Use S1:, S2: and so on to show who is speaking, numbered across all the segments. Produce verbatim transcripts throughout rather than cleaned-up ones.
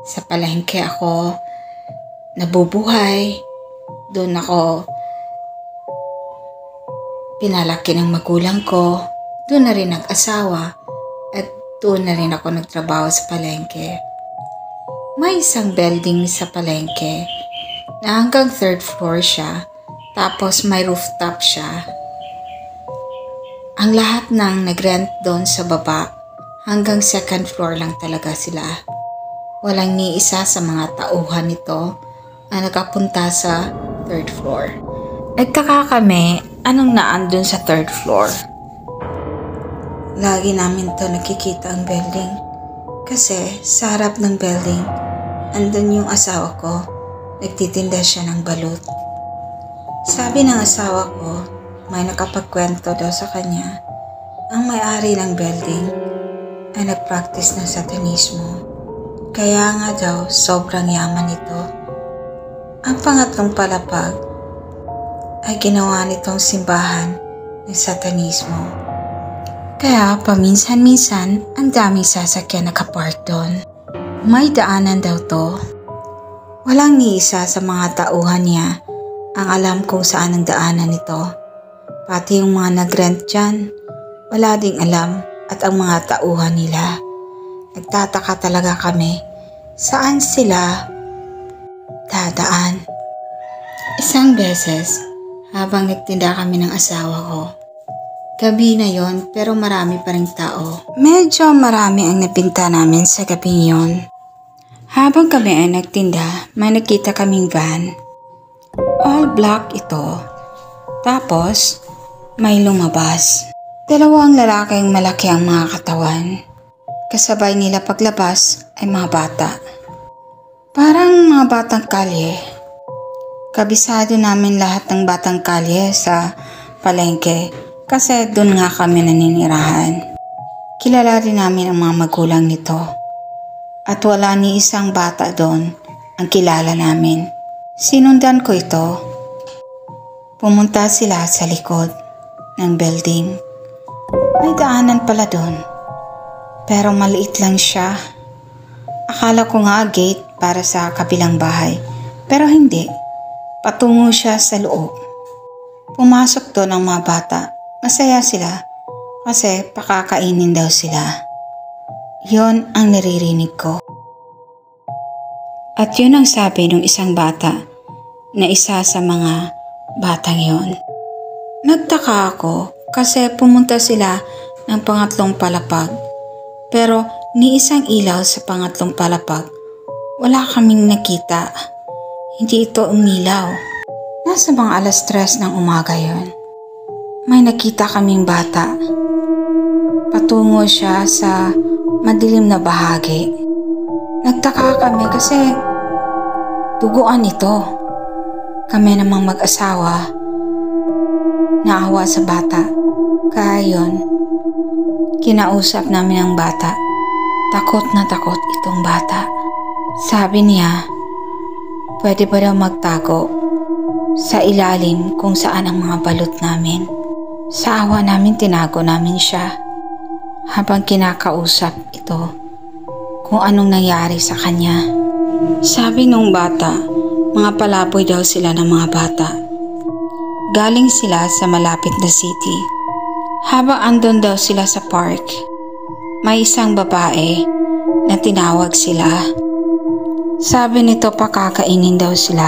S1: Sa palengke ako nabubuhay. Doon ako pinalaki ng magulang ko. Doon na rin nag-asawa. At doon na rin ako nagtrabaho sa palengke. May isang building sa palengke na hanggang third floor siya. Tapos may rooftop siya. Ang lahat ng nag-rent doon sa baba, hanggang second floor lang talaga sila. Walang ni isa sa mga tauhan nito ang nakapunta sa third floor. Nagtaka kami anong naandun sa third floor. Lagi namin to nakikita ang building. Kasi sa harap ng building, andun yung asawa ko. Nagtitinda siya ng balut. Sabi ng asawa ko, may nakapagkwento daw sa kanya, ang may-ari ng building ay nagpractice ng satanismo. Kaya nga daw sobrang yaman ito. Ang pangatlong palapag ay ginawa nitong simbahan ng satanismo. Kaya paminsan-minsan ang daming sasakyan nakapark doon. May daanan daw to. Walang ni isa sa mga tauhan niya ang alam kung saan ang daanan nito. Pati yung mga nag-rent dyan, wala ding alam at ang mga tauhan nila. Nagtataka talaga kami, saan sila dadaan? Isang beses, habang nagtinda kami ng asawa ko, gabi na yon pero marami pa ring tao. Medyo marami ang napinta namin sa gabi yon. Habang kami ay nagtinda, may nakita kaming van. All black ito. Tapos, may lumabas. Dalawang lalaking malaki ang mga katawan. Kasabay nila paglabas ay mga bata. Parang mga batang kalye. Kabisado namin lahat ng batang kalye sa palengke kasi doon nga kami naninirahan. Kilala rin namin ang mga magulang nito. At wala ni isang bata doon ang kilala namin. Sinundan ko ito. Pumunta sila sa likod ng building. May daanan pala doon. Pero maliit lang siya. Akala ko nga gate para sa kabilang bahay. Pero hindi. Patungo siya sa loob. Pumasok doon ang mga bata. Masaya sila kasi pakakainin daw sila. Yon ang naririnig ko. At yun ang sabi ng isang bata na isa sa mga batang yon. Nagtaka ako kasi pumunta sila ng pangatlong palapag. Pero ni isang ilaw sa pangatlong palapag, wala kaming nakita. Hindi ito umilaw. Nasa mga alas tres ng umaga yon. May nakita kaming bata. Patungo siya sa madilim na bahagi. Nagtaka kami kasi duguan ito. Kami namang mag-asawa naawa sa bata. Kaya yun, kinausap namin ang bata. Takot na takot itong bata. Sabi niya, pwede ba daw magtago sa ilalim kung saan ang mga balot namin. Sa awa namin tinago namin siya habang kinakausap ito kung anong nangyari sa kanya. Sabi nung bata, mga palaboy daw sila ng mga bata. Galing sila sa malapit na city. Habang andun daw sila sa park, may isang babae na tinawag sila. Sabi nito pakakainin daw sila.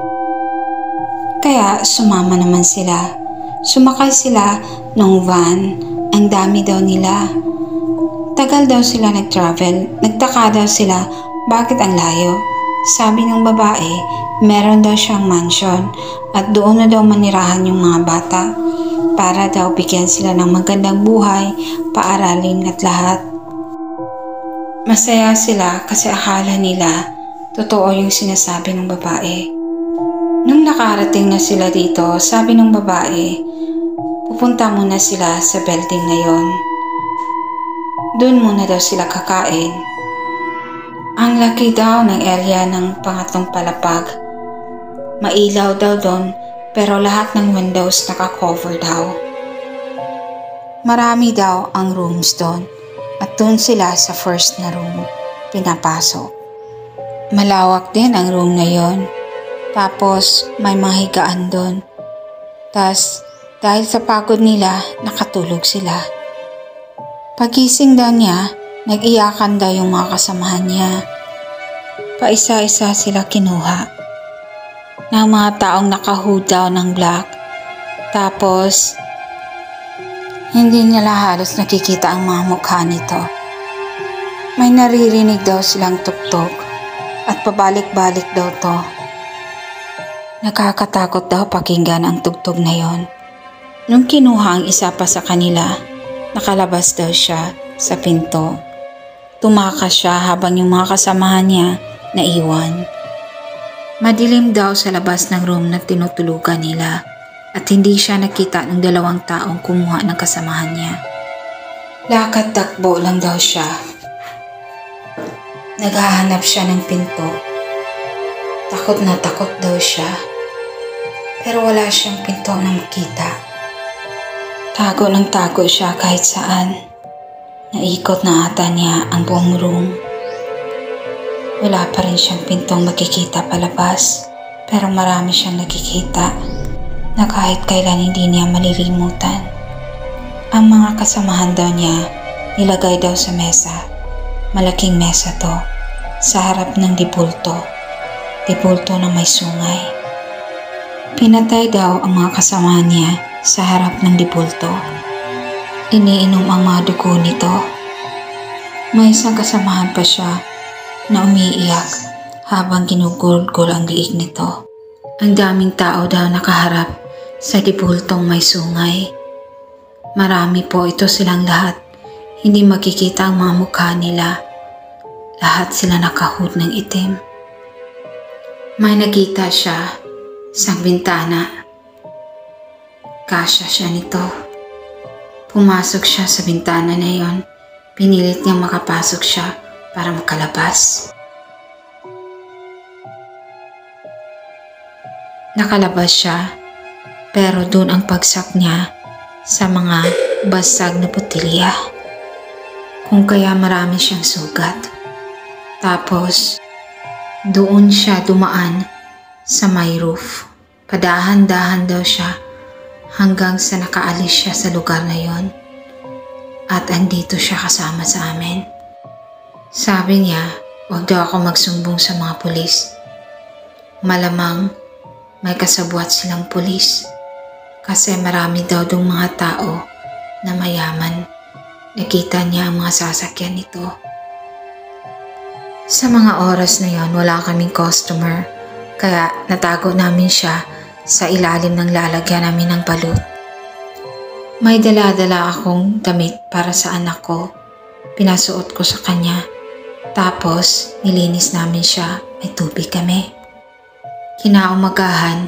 S1: Kaya sumama naman sila. Sumakay sila ng van. Ang dami daw nila. Tagal daw sila nag-travel. Nagtaka daw sila bakit ang layo. Sabi ng babae, meron daw siyang mansion at doon na daw manirahan yung mga bata para daw bigyan sila ng magandang buhay, paaralin at lahat. Masaya sila kasi akala nila totoo yung sinasabi ng babae. Nung nakarating na sila dito, sabi ng babae, pupunta muna sila sa building na yon. Doon muna daw sila kakain. Ang laki daw ng area ng pangatlong palapag. Mailaw daw doon pero lahat ng windows naka-cover daw. Marami daw ang rooms doon at doon sila sa first na room pinapasok. Malawak din ang room na yon. Tapos may mga higaan doon. Tas dahil sa pagod nila, nakatulog sila. Pagising daw niya, nag-iyakan daw yung mga kasamahan niya. Paisa-isa sila kinuha ng mga taong naka-hood daw ng black. Tapos hindi nila halos nakikita ang mga mukha nito. May naririnig daw silang tuktok at pabalik-balik daw to. Nakakatakot daw pakinggan ang tugtog na yon. Nung kinuha ang isa pa sa kanila, nakalabas daw siya sa pinto. Tumakas siya habang yung mga kasamahan niya naiwan. Madilim daw sa labas ng room na tinutulugan nila at hindi siya nakita ng dalawang taong kumuha ng kasamahan niya. Lakad takbo lang daw siya. Naghahanap siya ng pinto. Takot na takot daw siya. Pero wala siyang pinto na makita. Tago ng tago siya kahit saan. Naikot na ata niya ang buong room. Wala pa rin siyang pintong makikita palabas. Pero marami siyang nakikita na kahit kailan hindi niya malilimutan. Ang mga kasamahan daw niya nilagay daw sa mesa. Malaking mesa to, sa harap ng dibulto. Dibulto na may sungay. Pinatay daw ang mga kasamahan niya sa harap ng dibulto. Iniinom ang mga dugo nito. May isang kasamahan pa siya na umiiyak habang ginugulgol ang liig nito. Ang daming tao daw nakaharap sa dibultong may sungay. Marami po ito silang lahat. Hindi makikita ang mga mukha nila. Lahat sila nakahood ng itim. May nakita siya sa bintana. Kasya siya nito. Pumasok siya sa bintana na yon. Pinilit niyang makapasok siya para makalabas. Nakalabas siya, pero doon ang pagsak niya sa mga basag na botilya. Kung kaya marami siyang sugat. Tapos, doon siya dumaan sa may roof. Padahan-dahan daw siya hanggang sa nakaalis siya sa lugar na yon. At andito siya kasama sa amin. Sabi niya, huwag daw ako magsumbong sa mga pulis. Malamang may kasabwat silang pulis kasi marami daw dong mga tao na mayaman. Nakita niya ang mga sasakyan nito. Sa mga oras na yon, wala kaming customer kaya natago namin siya sa ilalim ng lalagyan namin ng balut. May dala-dala akong damit para sa anak ko. Pinasuot ko sa kanya. Tapos nilinis namin siya. May tubig kami. Kinaumagahan,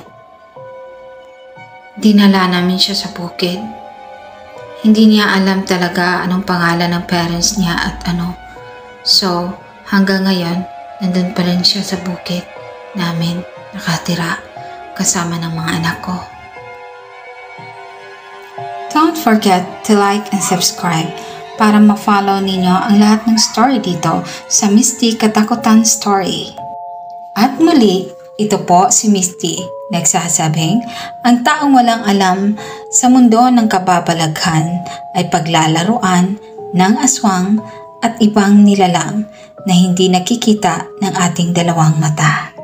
S1: dinala namin siya sa bukid. Hindi niya alam talaga anong pangalan ng parents niya at ano. So, hanggang ngayon, nandun pa rin siya sa bukid namin nakatira kasama ng mga anak ko. Don't forget to like and subscribe para ma-follow ninyo ang lahat ng story dito sa Misty Katakutan Story. At muli, ito po si Misty, nagsasabing ang taong walang alam sa mundo ng kababalaghan ay paglalaruan ng aswang at ibang nilalang na hindi nakikita ng ating dalawang mata.